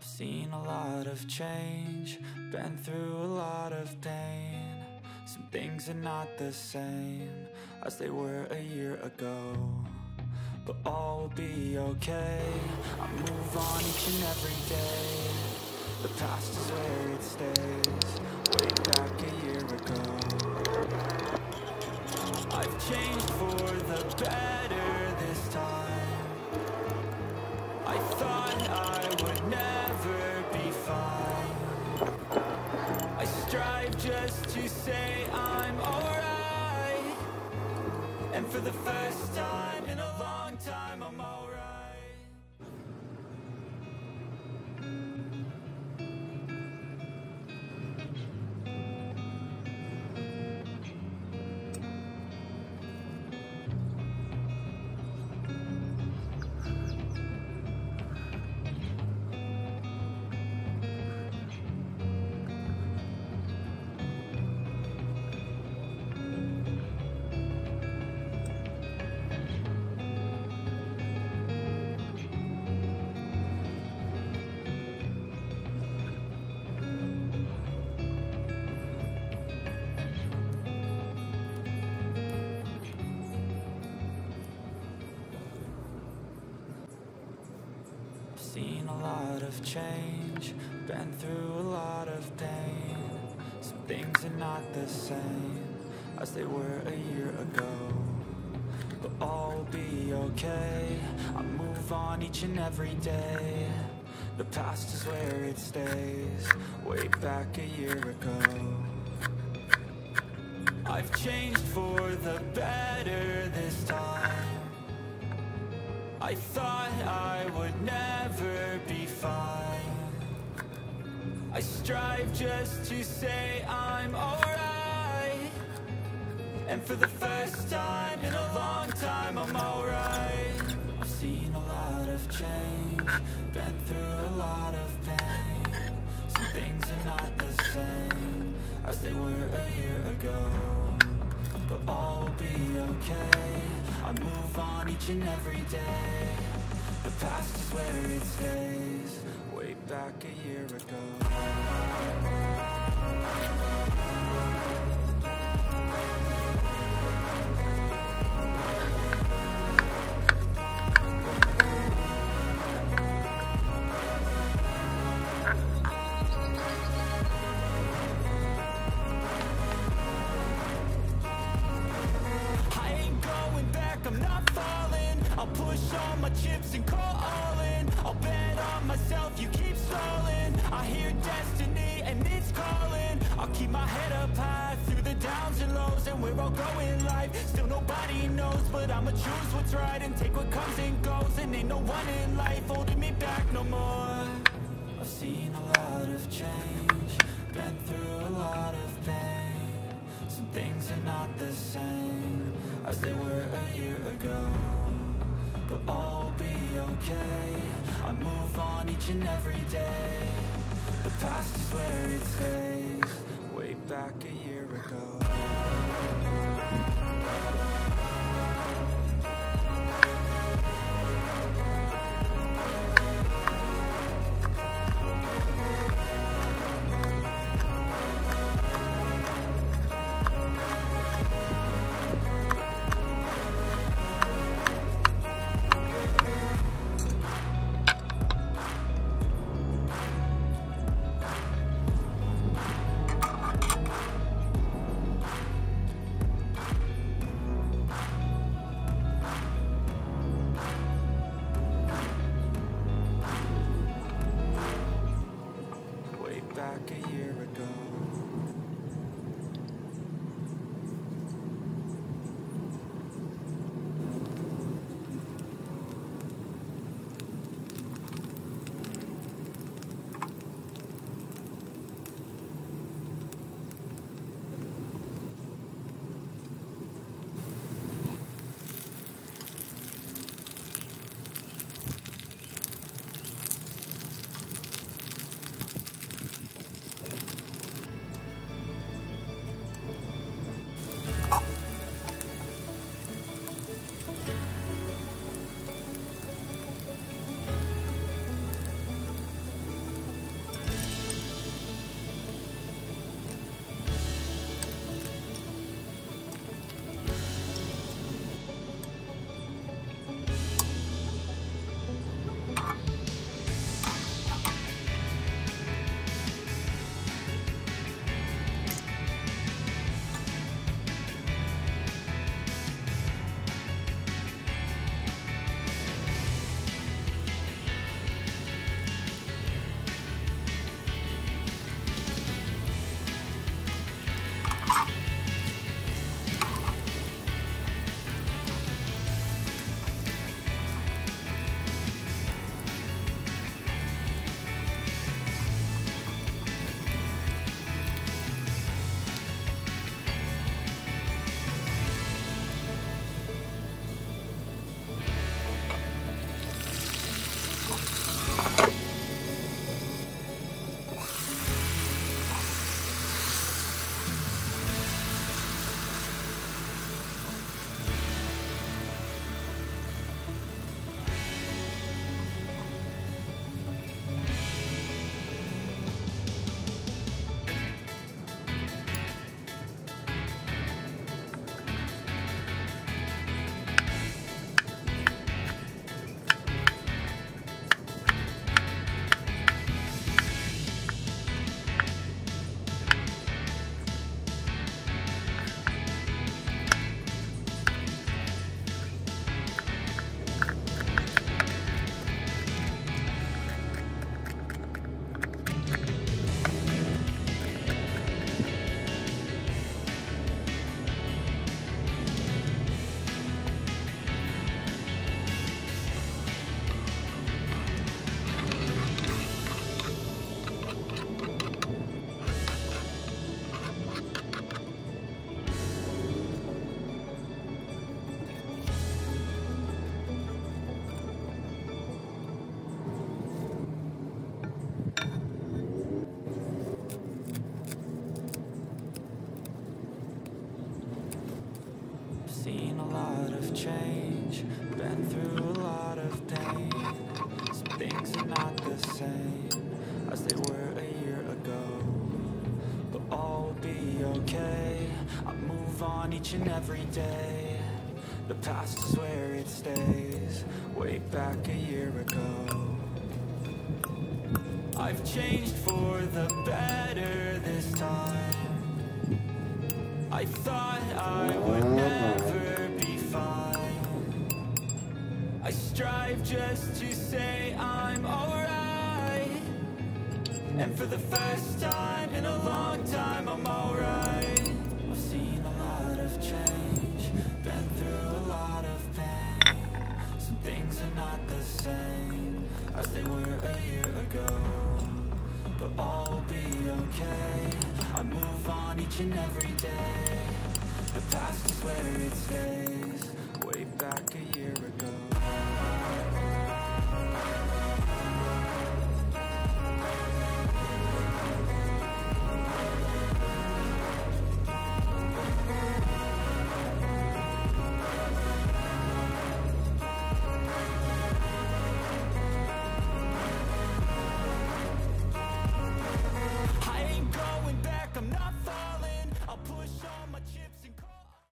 I've seen a lot of change, been through a lot of pain. Some things are not the same as they were a year ago, but all will be okay. I move on each and every day. The past is where it stays, way back a year ago. I've changed for the better this time. I thought I would never be fine. I strive just to say I'm alright, and for the first time in a long time I'm alright. Seen a lot of change, been through a lot of pain. Some things are not the same as they were a year ago, but all will be okay. I move on each and every day. The past is where it stays, way back a year ago. I've changed for the better this time. I thought I would never be fine. I strive just to say I'm alright, and for the first time in a long time I'm alright. I've seen a lot of change, been through a lot of pain. Some things are not the same as they were a year ago, but all will be okay. I move on each and every day. The past is where it stays, way back a year ago. I'm not falling. I'll push all my chips and call all in. I'll bet on myself, you keep stalling. I hear destiny and it's calling. I'll keep my head up high through the downs and lows, and we're all going life. Still nobody knows, but I'ma choose what's right and take what comes and goes. And ain't no one in life holding me back no more. I've seen a lot of change, been through a lot of pain. Some things are not the same as they were a year ago, but all will be okay. I move on each and every day. The past is where it stays, way back a year ago. a lot of change, been through a lot of pain. Some things are not the same as they were a year ago, but all will be okay. I move on each and every day. The past is where it stays, way back a year ago. I've changed for the better this time. I thought I would never be fine. I strive just to say I'm alright, and for the first time in a long time I'm alright. I've seen a lot of change, been through a lot of pain. Some things are not the same as they were a year ago, but all will be okay. I move on each and every day. The past is where it stays, way back a year